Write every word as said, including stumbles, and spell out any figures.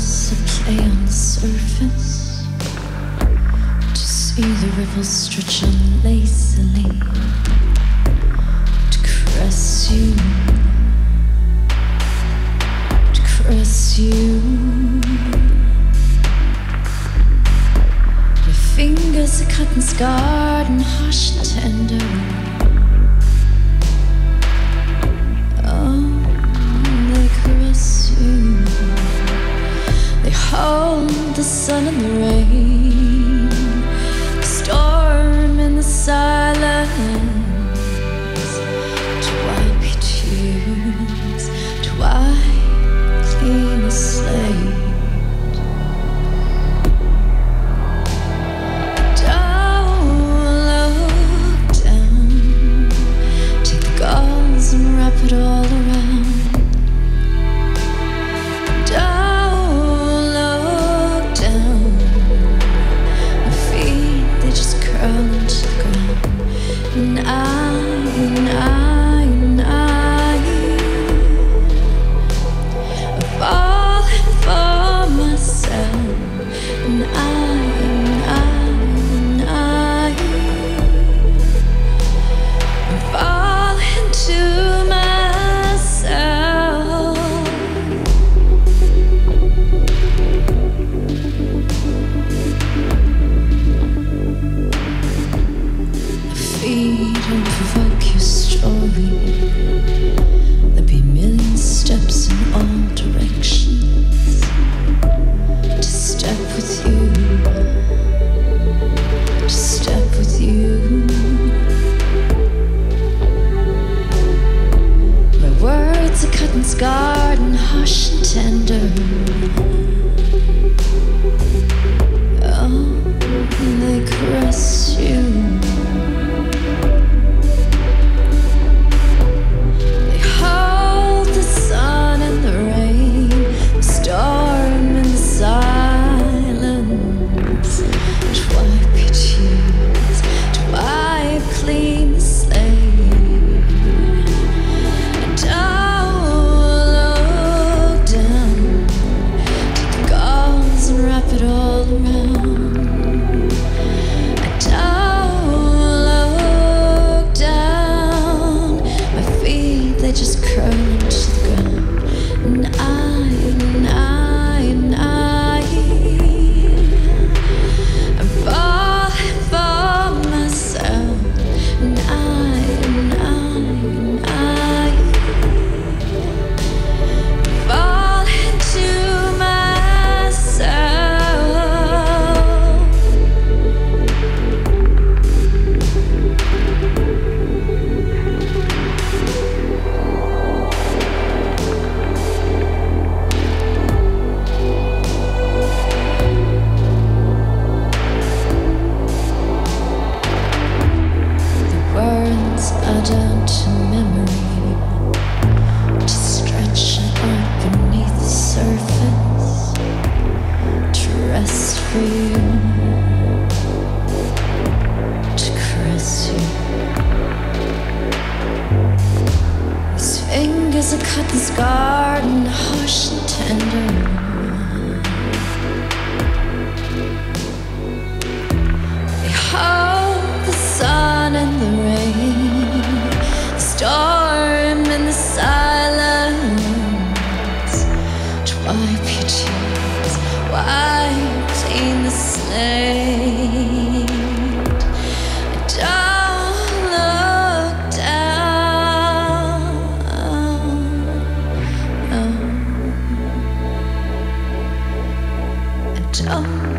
waves that play on the surface, to see the ripples stretch on lazily, to caress you, to caress you. Your fingers are cut and scarred and hushed and tender. Hold the sun and the rain, the storm and the silence, to wipe your tears, to wipe clean the slate. Don't look down, take the gauze and wrap it all around. And I, and I, and I am falling for myself. And I, and I, and I am falling to myself. Don't provoke your story. There'll be a million steps in all directions to step with you, to step with you. My words are cut and scarred and hushed and tender. Oh, and they caress you. Fingers are cut and scarred and harsh and tender. They hold the sun and the rain, the storm and the silence, to wipe your tears, wipe clean the slate. Don't look down. No. Don't